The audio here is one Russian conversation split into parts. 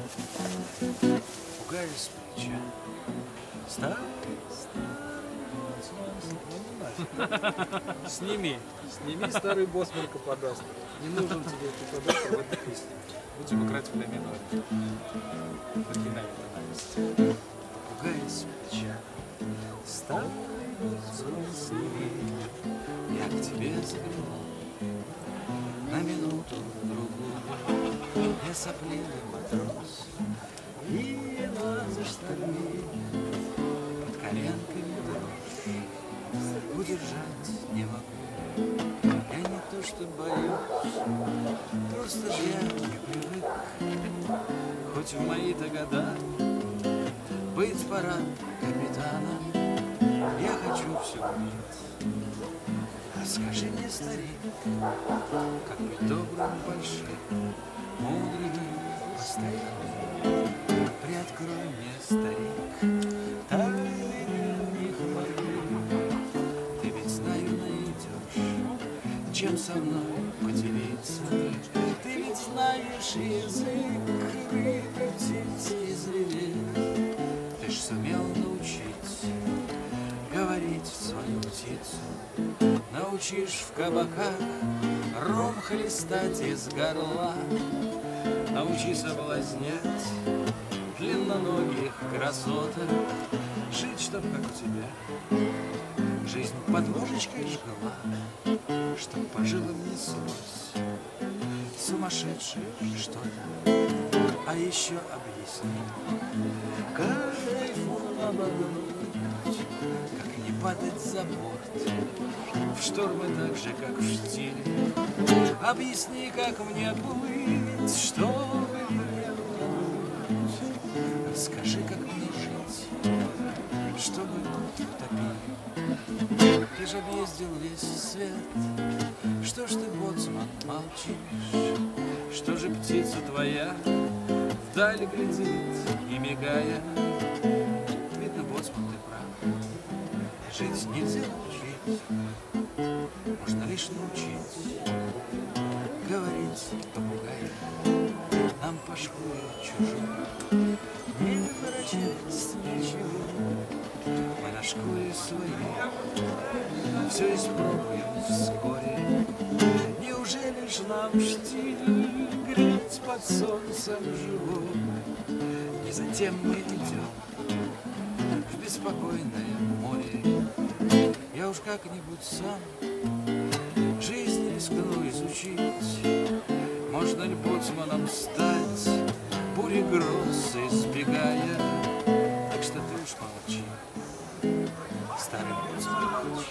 Пугаешь с плеча. Старый. Сними старый босс мелкоподаст. Не нужен тебе мелкоподаст в этой песне. Лучше покрасить для минора. Оригинальный анализ. Пугаешь с плеча. Старый сон сними. Я к тебе загляну на минуту-другую. Я сопливый матрос и едва за штаны под коленками дрожь удержать не могу. Я не то что боюсь, просто я не привык, хоть в мои-то года быть пора капитаном. Я хочу все уметь. Расскажи мне, старик, как быть добрым, большим, мудрым, постоянным. Приоткрой мне, старик, тайны древних моих. Ты ведь знаю, найдешь, чем со мной поделиться. Ты ведь знаешь язык выкрутить из реле. Ты ж сумел научить говорить свою птицу. Научишь в кабаках ром хлестать из горла. Научи соблазнять длинноногих красоток, жить, чтоб как у тебя жизнь под ложечкой жгла, чтоб по жилам неслось сумасшедшее что-то. А еще объясни, как кайфом обогнуть, как не падать за борт в штормы так же, как в штиле. Объясни, как мне плыть, чтобы не утонуть. Расскажи, как мне жить, чтобы утопить. Ты же объездил весь свет. Что ж ты, боцман, молчишь? Что же птица твоя вдаль глядит, не мигая? Видно, боцман, ты прав. Жить нельзя учить, можно лишь научить говорить попугай. Нам по шкуре чужой не ворочать ничего. Мы на шкуре своей все испробуем вскоре. Неужели ж нам штиль греть под солнцем живым? Не затем мы идем в беспокойное море. Я уж как-нибудь сам жизнь рискну изучить. Можно ли боцманом стать, бури гроз избегая? Так что ты уж молчи, старый боцман, молчи.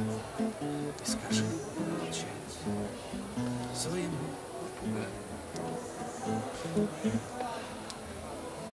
И скажи молчать своему попугаю.